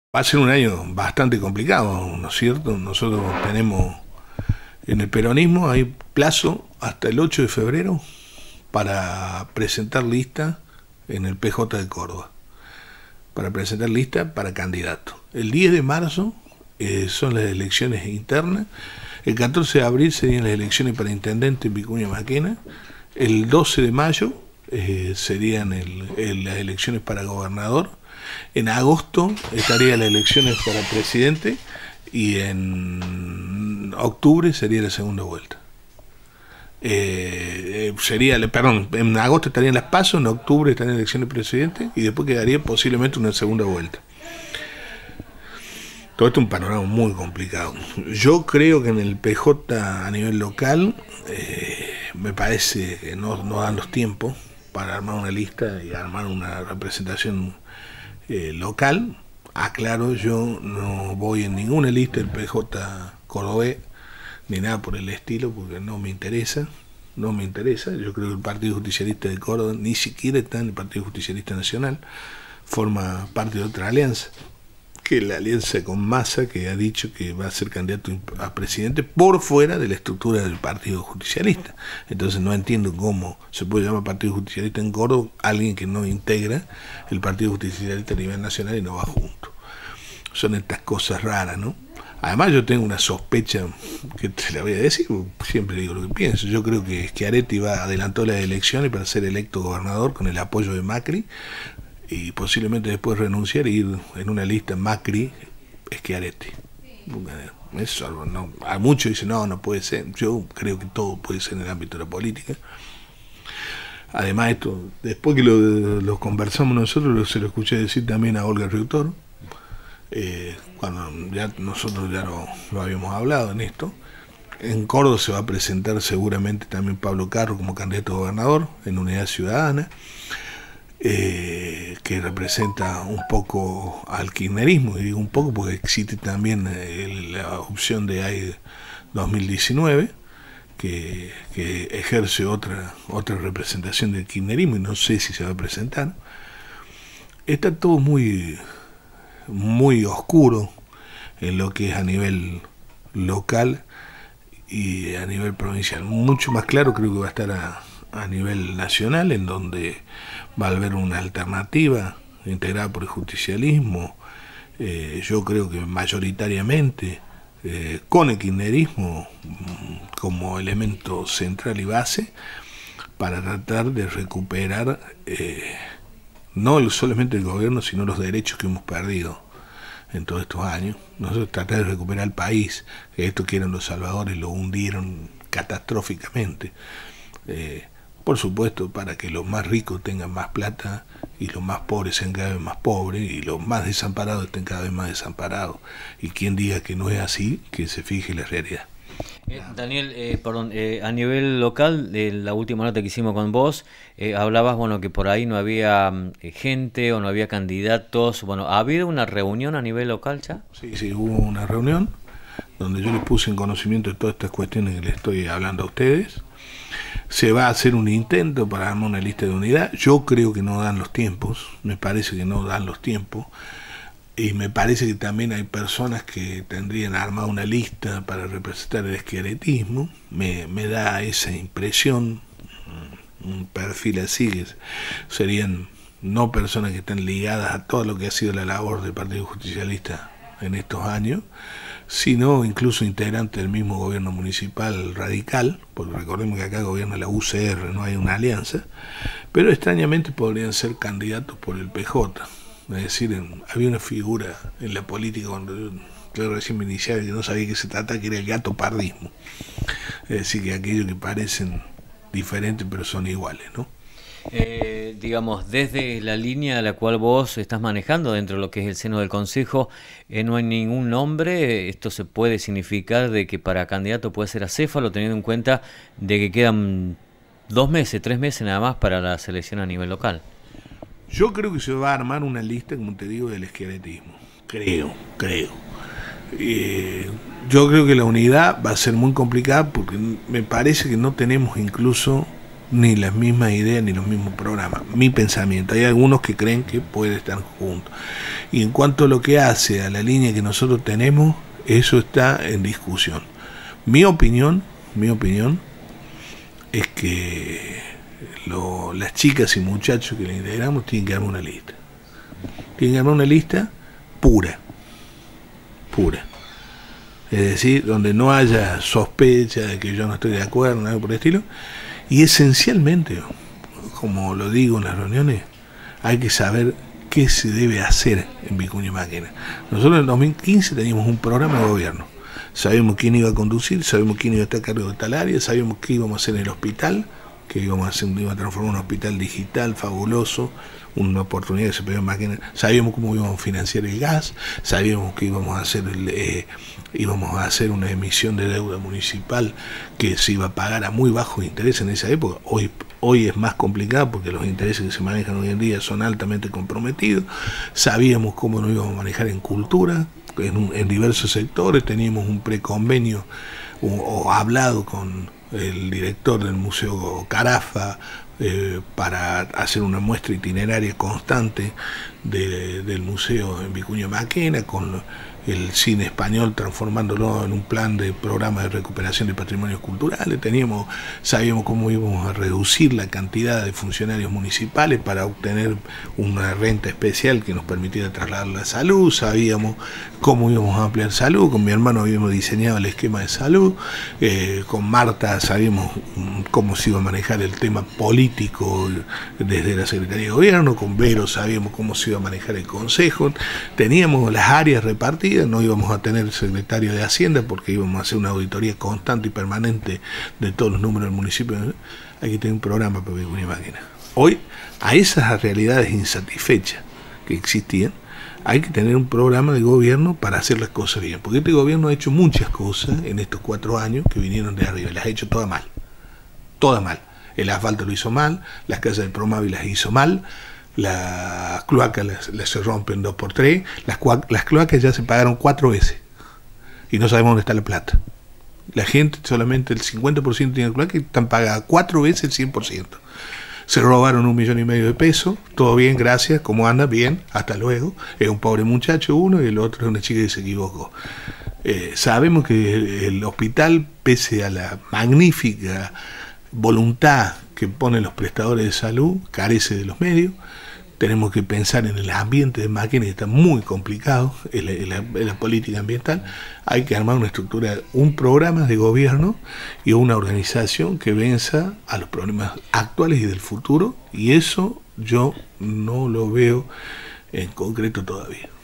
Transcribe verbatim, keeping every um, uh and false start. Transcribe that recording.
Va a ser un año bastante complicado, ¿no es cierto? Nosotros tenemos en el peronismo, hay plazo hasta el ocho de febrero para presentar lista en el P J de Córdoba, para presentar lista para candidato. El diez de marzo eh, son las elecciones internas, el catorce de abril serían las elecciones para intendente en Vicuña Maquena, el doce de mayo eh, serían el, el, las elecciones para gobernador, en agosto estarían las elecciones para presidente y en octubre sería la segunda vuelta. Eh, sería, perdón, en agosto estarían las PASO, en octubre estarían las elecciones de presidente y después quedaría posiblemente una segunda vuelta. Todo esto es un panorama muy complicado. Yo creo que en el P J a nivel local eh, me parece que no, no dan los tiempos para armar una lista y armar una representación eh, local. Aclaro, yo no voy en ninguna lista del P J cordobés ni nada por el estilo, porque no me interesa, no me interesa. Yo creo que el Partido Justicialista de Córdoba ni siquiera está en el Partido Justicialista Nacional, forma parte de otra alianza, que es la alianza con Massa, que ha dicho que va a ser candidato a presidente por fuera de la estructura del Partido Justicialista. Entonces no entiendo cómo se puede llamar Partido Justicialista en Córdoba alguien que no integra el Partido Justicialista a nivel nacional y no va junto. Son estas cosas raras, ¿no? Además yo tengo una sospecha, que te la voy a decir, siempre digo lo que pienso. Yo creo que Schiaretti va adelantó las elecciones para ser electo gobernador con el apoyo de Macri y posiblemente después renunciar e ir en una lista Macri-Schiaretti. Eso, no, a muchos dicen, no, no puede ser. Yo creo que todo puede ser en el ámbito de la política. Además esto, después que lo, lo conversamos nosotros, se lo escuché decir también a Olga Riutoro, Eh, cuando ya nosotros ya lo, lo habíamos hablado en esto. En Córdoba se va a presentar seguramente también Pablo Carro como candidato a gobernador en Unidad Ciudadana, eh, que representa un poco al kirchnerismo, y digo un poco porque existe también eh, la opción de A I dos mil diecinueve, que, que ejerce otra, otra representación del kirchnerismo y no sé si se va a presentar. Está todo muy muy oscuro en lo que es a nivel local y a nivel provincial. Mucho más claro creo que va a estar a, a nivel nacional, en donde va a haber una alternativa integrada por el justicialismo, eh, yo creo que mayoritariamente eh, con el kirchnerismo como elemento central y base, para tratar de recuperar eh, no solamente el gobierno, sino los derechos que hemos perdido en todos estos años. Nosotros tratar de recuperar el país, que esto que eran los salvadores lo hundieron catastróficamente. Eh, por supuesto, para que los más ricos tengan más plata y los más pobres sean cada vez más pobres y los más desamparados estén cada vez más desamparados. Y quien diga que no es así, que se fije la realidad. Eh, Daniel, eh, perdón, eh, a nivel local, de la última nota que hicimos con vos, eh, hablabas, bueno, que por ahí no había eh, gente o no había candidatos. Bueno, ¿ha habido una reunión a nivel local ya? Sí, sí, hubo una reunión donde yo les puse en conocimiento de todas estas cuestiones que les estoy hablando a ustedes. Se va a hacer un intento para armar una lista de unidad. Yo creo que no dan los tiempos, me parece que no dan los tiempos. Y me parece que también hay personas que tendrían armada una lista para representar el schiarettismo. Me, me da esa impresión, un perfil así, que serían no personas que están ligadas a todo lo que ha sido la labor del Partido Justicialista en estos años, sino incluso integrantes del mismo gobierno municipal radical, porque recordemos que acá gobierna la U C R, no hay una alianza, pero extrañamente podrían ser candidatos por el P J. Es decir, en, había una figura en la política cuando yo, yo recién me iniciaba, que no sabía qué se trata, que era el gato pardismo. Es decir, que aquellos que parecen diferentes pero son iguales, ¿no? Eh, digamos, desde la línea a la cual vos estás manejando dentro de lo que es el seno del Consejo, eh, no hay ningún nombre. Esto se puede significar de que para candidato puede ser acéfalo, teniendo en cuenta de que quedan dos meses, tres meses nada más para la selección a nivel local. Yo creo que se va a armar una lista, como te digo, del schiarettismo. Creo, creo. Eh, yo creo que la unidad va a ser muy complicada porque me parece que no tenemos incluso ni las mismas ideas, ni los mismos programas. Mi pensamiento. Hay algunos que creen que puede estar juntos. Y en cuanto a lo que hace a la línea que nosotros tenemos, eso está en discusión. Mi opinión, mi opinión, es que lo, las chicas y muchachos que le integramos tienen que armar una lista. Tienen que armar una lista pura. Pura. Es decir, donde no haya sospecha de que yo no estoy de acuerdo, nada por el estilo. Y esencialmente, como lo digo en las reuniones, hay que saber qué se debe hacer en Vicuña Maquena. Nosotros en el dos mil quince teníamos un programa de gobierno. Sabíamos quién iba a conducir, sabíamos quién iba a estar a cargo de tal área, sabíamos qué íbamos a hacer en el hospital, que íbamos a hacer, íbamos a transformar un hospital digital fabuloso, una oportunidad que se pidió en Maquena. Sabíamos cómo íbamos a financiar el gas, sabíamos que íbamos a hacer el, eh, íbamos a hacer una emisión de deuda municipal que se iba a pagar a muy bajos intereses en esa época. Hoy hoy es más complicado porque los intereses que se manejan hoy en día son altamente comprometidos. Sabíamos cómo nos íbamos a manejar en cultura, en, un, en diversos sectores. Teníamos un preconvenio o, o hablado con el director del Museo Carafa eh, para hacer una muestra itineraria constante de, del museo en Vicuña Maquena, con el cine español transformándolo en un plan de programa de recuperación de patrimonios culturales. Teníamos, sabíamos cómo íbamos a reducir la cantidad de funcionarios municipales para obtener una renta especial que nos permitiera trasladar la salud. Sabíamos cómo íbamos a ampliar salud. Con mi hermano habíamos diseñado el esquema de salud. Eh, con Marta sabíamos cómo se iba a manejar el tema político desde la Secretaría de Gobierno. Con Vero sabíamos cómo se iba a manejar el Consejo. Teníamos las áreas repartidas. No íbamos a tener secretario de Hacienda porque íbamos a hacer una auditoría constante y permanente de todos los números del municipio. Hay que tener un programa para Vicuña Maquena. Hoy, a esas realidades insatisfechas que existían, hay que tener un programa de gobierno para hacer las cosas bien. Porque este gobierno ha hecho muchas cosas en estos cuatro años que vinieron de arriba. Las ha hecho todas mal. Todas mal. El asfalto lo hizo mal, las casas del Promavi las hizo mal, las cloacas las, las se rompen dos por tres, las, las cloacas ya se pagaron cuatro veces y no sabemos dónde está la plata. La gente, solamente el cincuenta por ciento tiene cloacas y están pagadas cuatro veces el cien por ciento. Se robaron un millón y medio de pesos, todo bien, gracias, ¿cómo anda? Bien, hasta luego. Es un pobre muchacho uno y el otro es una chica que se equivocó. Eh, sabemos que el, el hospital, pese a la magnífica voluntad que ponen los prestadores de salud, carece de los medios. Tenemos que pensar en el ambiente de Maquena, que está muy complicado, en la, en, la, en la política ambiental. Hay que armar una estructura, un programa de gobierno y una organización que venza a los problemas actuales y del futuro, y eso yo no lo veo en concreto todavía.